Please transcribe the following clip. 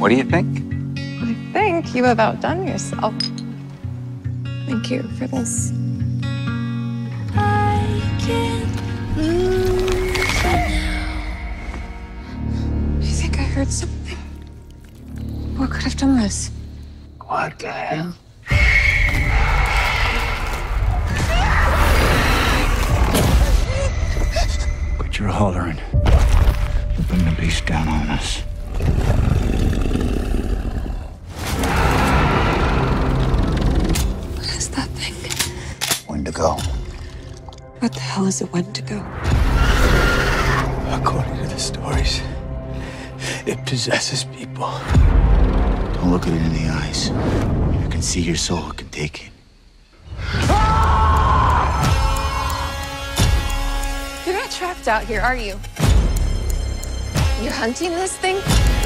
What do you think? I think you have outdone yourself. Thank you for this. I can't lose you now. Do you think I heard something? What could have done this? What the hell? What you're hollering? We'll bring the beast down on us. What is that thing? When to go? What the hell is it when to go? According to the stories, it possesses people. Don't look at it in the eyes. If you can see your soul, it can take it. You're not trapped out here, are you? You're hunting this thing?